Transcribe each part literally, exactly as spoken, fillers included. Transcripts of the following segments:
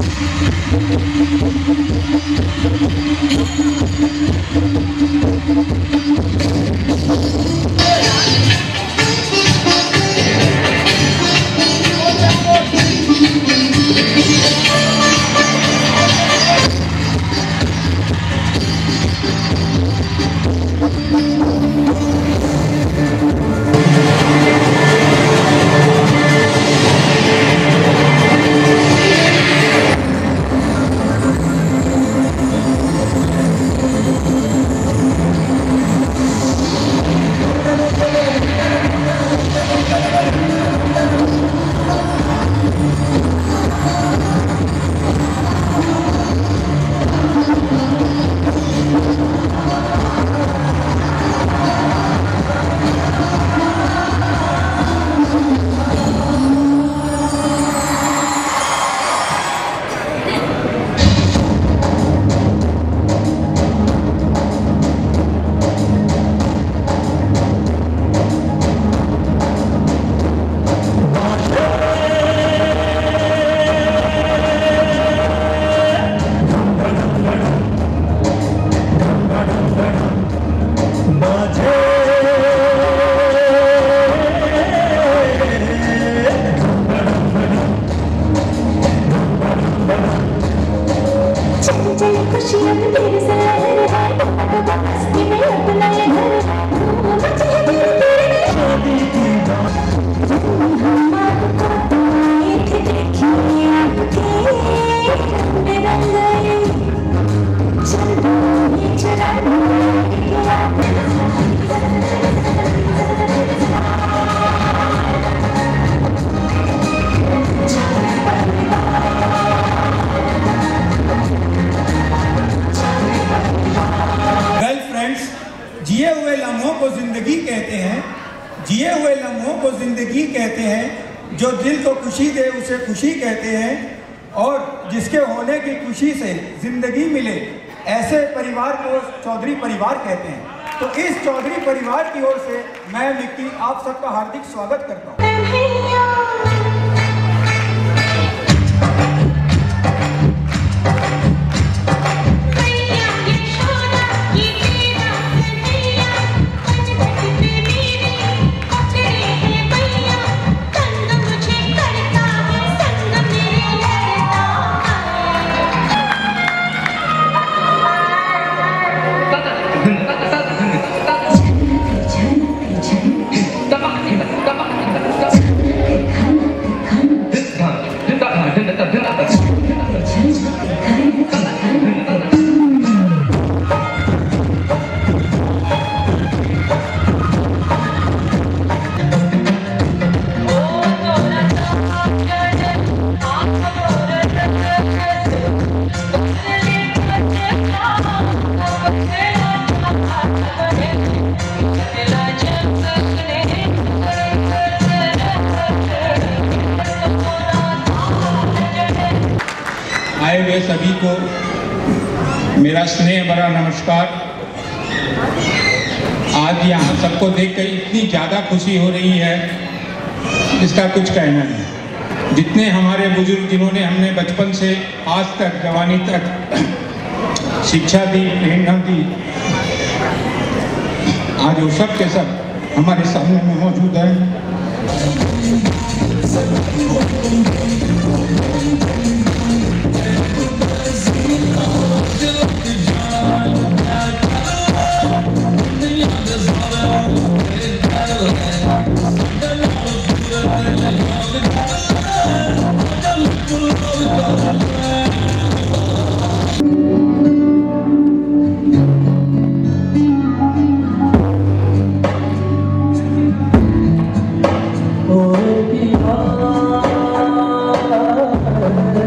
जिए हुए लम्हों को जिंदगी कहते हैं, जिए हुए लम्हों को जिंदगी कहते हैं, जो दिल को खुशी दे उसे खुशी कहते हैं, और जिसके होने की खुशी से जिंदगी मिले ऐसे परिवार को चौधरी परिवार कहते हैं। तो इस चौधरी परिवार की ओर से मैं मिक्की आप सबका हार्दिक स्वागत करता हूँ। आए हुए सभी को मेरा स्नेह भरा नमस्कार। आज यहाँ सबको देखकर इतनी ज़्यादा खुशी हो रही है, इसका कुछ कहना नहीं। जितने हमारे बुजुर्ग जिन्होंने हमने बचपन से आज तक जवानी तक शिक्षा दी, प्रेरणा दी, आज वो सब के सब हमारे सामने में मौजूद हैं। Oh,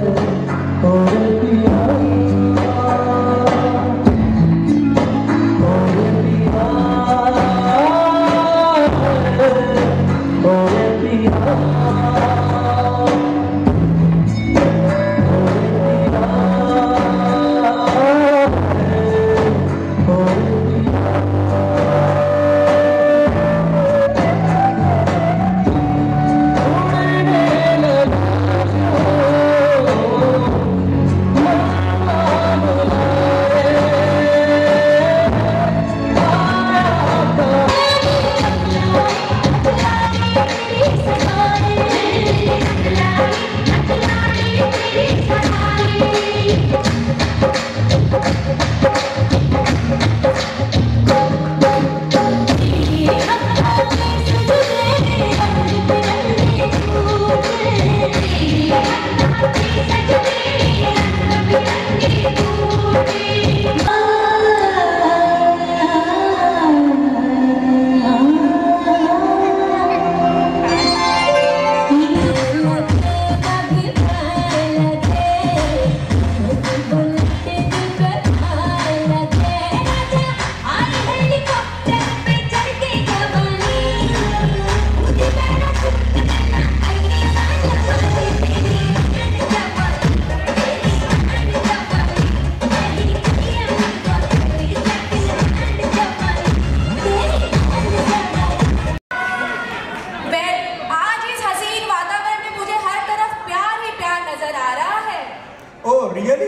रियली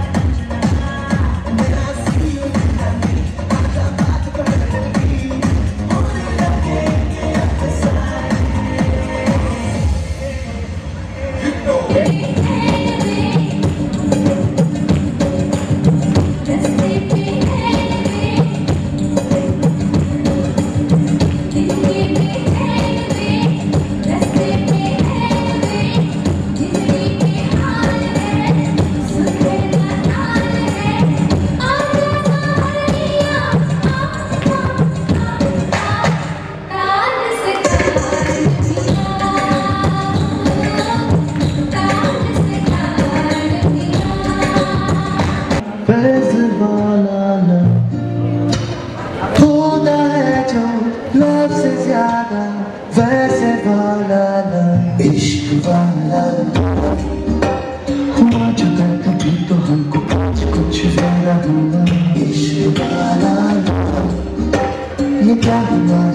वैसे वाला इश्क वाला हुआ जो कभी तो हमको कुछ कुछ जरा हुआ इश्क वाला ये क्या हुआ